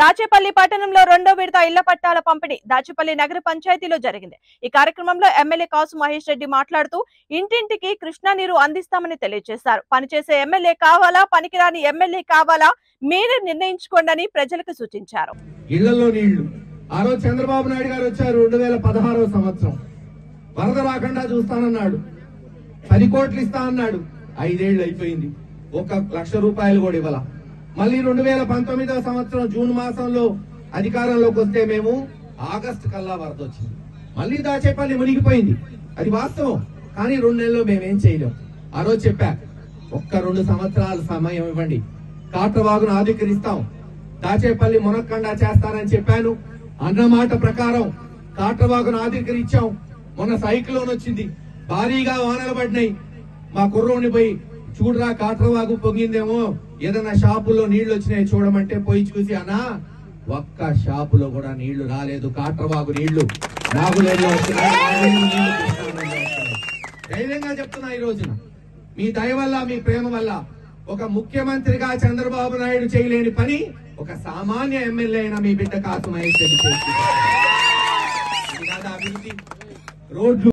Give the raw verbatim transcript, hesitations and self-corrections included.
దాచేపల్లి పట్టణంలో రెండో విడత ఇళ్ల పట్టాల పంపిణీ దాచేపల్లి నగర పంచాయతీలో జరిగింది. ఈ కార్యక్రమంలో ఎమ్మెల్యే కాసు మహేష్ రెడ్డి మాట్లాడుతూ ఇంటింటికి కృష్ణా నీరు అందిస్తామని తెలియజేశారు. పనిచేసే ఎమ్మెల్యే కావాలా, పనికిరాని ఎమ్మెల్యే కావాలా మీరే నిర్ణయించుకోండి ప్రజలకు సూచించారు. ఇళ్లలో నీళ్లు ఆ రోజు చంద్రబాబు నాయుడు గారు వచ్చారు. రెండు వేల పదహారవ సంవత్సరం వరద రాకుండా చూస్తానన్నాడు. పది కోట్లు ఇస్తా అన్నాడు. ఐదేళ్లు అయిపోయింది, ఒక లక్ష రూపాయలు కూడా ఇవ్వాల. మళ్ళీ రెండు వేల పంతొమ్మిదవ సంవత్సరం జూన్ మాసంలో అధికారంలోకి వస్తే మేము ఆగస్టు కల్లా వరద వచ్చింది. మళ్ళీ దాచేపల్లి మునిగిపోయింది, అది వాస్తవం. కానీ రెండు నెలల్లో మేమేం చేయలేం. ఆ రోజు చెప్పా, ఒక్క రెండు సంవత్సరాల సమయం ఇవ్వండి, కాట్రవాగును ఆధుకరిస్తాం, దాచేపల్లి మునక్కండా చేస్తారని చెప్పాను. అన్నమాట ప్రకారం కాట్రవాగును ఆధుకరించాం. మొన్న సైక్లోన్ వచ్చింది, భారీగా వానలు పడినాయి. మా కుర్రోని పోయి చూడరా కాట్రవాగు పొంగిందేమో, ఏదైనా షాపులో నీళ్లు వచ్చినాయి చూడమంటే పోయి చూసి, అన్నా ఒక్క షాపులో కూడా నీళ్లు రాలేదు. కాట్రవాగు నీళ్లు నాగులేరులో వస్తున్నాయి. ధైర్యంగా చెప్తున్నా, ఈ రోజున మీ దయ వల్ల, మీ ప్రేమ వల్ల ఒక ముఖ్యమంత్రిగా చంద్రబాబు నాయుడు చేయలేని పని ఒక సామాన్య ఎమ్మెల్యే అయిన మీ బిడ్డ కాసు మహేష్ రెడ్డి చేస్తుంది. రోడ్లు